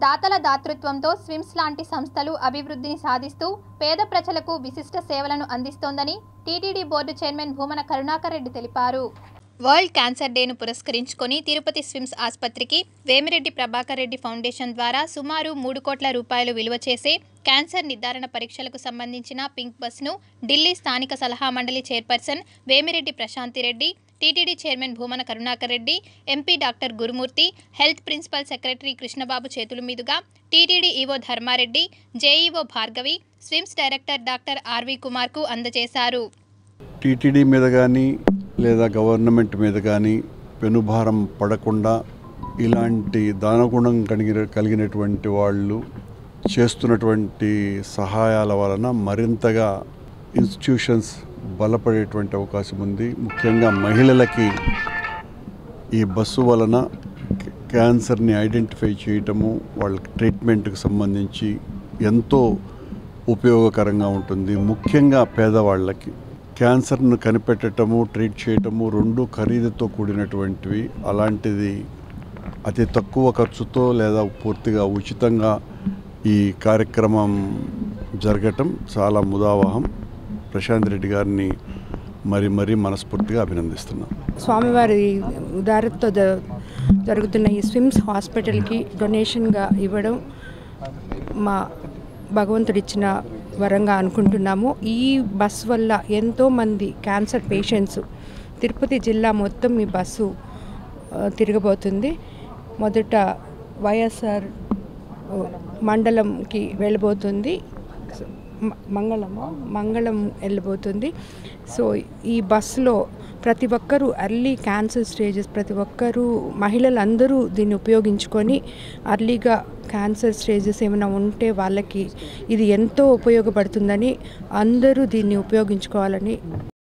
దాతల దాతృత్వంతో స్విమ్స్ లాంటి సంస్థలు అభివృద్ధిని సాధిస్తూ పేద ప్రజలకు విశిష్ట సేవలను అందిస్తోందని TTD board chairman Bhumana Karunakar Reddy తెలిపారు. వరల్డ్ క్యాన్సర్ డేను పురస్కరించుకొని తిరుపతి స్విమ్స్ ఆసుపత్రికి వేమిరెడ్డి ప్రభాకర్ రెడ్డి ఫౌండేషన్ ద్వారా సుమారు 3 కోట్ల రూపాయలు విలువ చేసే క్యాన్సర్ నిర్ధారణ పరీక్షలకు సంబంధించిన పింక్ బస్ను ఢిల్లీ స్థానిక సలహా మండలి chairperson Vemireddy Prashanti Reddy, TTD chairman Bhumana Karunakar Reddy, MP doctor Gurumurthy, health principal secretary Krishnababu చేతుల మీదుగా TTD EO Dharmareddy, JEO Bhargavi, SVIMS director doctor RV కుమార్కు అందజేశారు. టీటీడీ మీద కానీ లేదా గవర్నమెంట్ మీద కానీ పెనుభారం పడకుండా ఇలాంటి దానగుణం కలిగినటువంటి వాళ్ళు చేస్తున్నటువంటి సహాయాల వలన మరింతగా ఇన్స్టిట్యూషన్స్ బలపడేటువంటి అవకాశం ఉంది. ముఖ్యంగా మహిళలకి ఈ బస్సు వలన క్యాన్సర్ని ఐడెంటిఫై చేయటము, వాళ్ళ ట్రీట్మెంట్కి సంబంధించి ఎంతో ఉపయోగకరంగా ఉంటుంది. ముఖ్యంగా పేదవాళ్ళకి క్యాన్సర్ను కనిపెట్టడము, ట్రీట్ చేయటము రెండు ఖరీదుతో కూడినటువంటివి. అలాంటిది అతి తక్కువ ఖర్చుతో లేదా పూర్తిగా ఉచితంగా ఈ కార్యక్రమం జరగటం చాలా ముదావహం. ప్రశాంత్ రెడ్డి గారిని మరీ మనస్ఫూర్తిగా అభినందిస్తున్నాం. స్వామివారి ఉదారతతో జరుగుతున్న ఈ స్విమ్స్ హాస్పిటల్కి డొనేషన్గా ఇవ్వడం మా భగవంతుడిచ్చిన వరంగా అనుకుంటున్నాము. ఈ బస్ వల్ల ఎంతోమంది క్యాన్సర్ పేషెంట్స్ తిరుపతి జిల్లా మొత్తం ఈ బస్సు తిరగబోతుంది. మొదట వైఎస్ఆర్ మండలంకి వెళ్ళబోతుంది, మంగళం వెళ్ళబోతుంది. సో ఈ బస్సులో ప్రతి ఒక్కరూ ఎర్లీ క్యాన్సర్ స్టేజెస్, ప్రతి ఒక్కరూ మహిళలందరూ దీన్ని ఉపయోగించుకొని అర్లీగా క్యాన్సర్ స్టేజెస్ ఏమైనా ఉంటే వాళ్ళకి ఇది ఎంతో ఉపయోగపడుతుందని అందరూ దీన్ని ఉపయోగించుకోవాలని